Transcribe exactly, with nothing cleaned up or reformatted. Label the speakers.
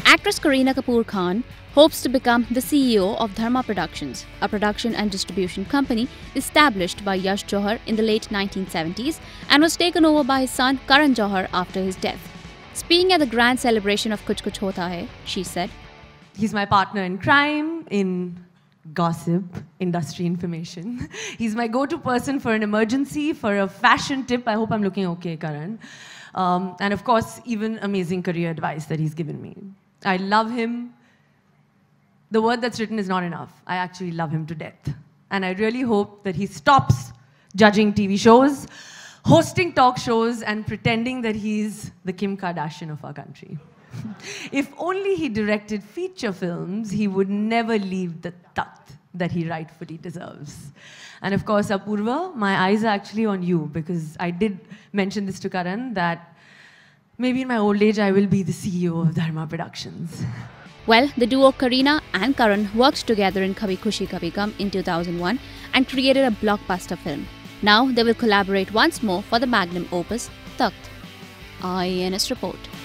Speaker 1: Actress Kareena Kapoor Khan hopes to become the C E O of Dharma Productions, a production and distribution company established by Yash Johar in the late nineteen seventies and was taken over by his son Karan Johar after his death. Speaking at the grand celebration of Kuch Kuch Hota Hai, she said,
Speaker 2: "He's my partner in crime, in gossip, industry information. He's my go-to person for an emergency, for a fashion tip. I hope I'm looking okay, Karan. Um, and of course, even amazing career advice that he's given me. I love him. The word that's written is not enough. I actually love him to death. And I really hope that he stops judging T V shows, hosting talk shows, and pretending that he's the Kim Kardashian of our country. If only he directed feature films, he would never leave the tat that he rightfully deserves." And of course, Apurva, my eyes are actually on you, because I did mention this to Karan, that maybe in my old age, I will be the C E O of Dharma Productions.
Speaker 1: Well, the duo Kareena and Karan worked together in Kabhi Khushi Kabhi Gum in two thousand one and created a blockbuster film. Now they will collaborate once more for the magnum opus Takht. I N S Report.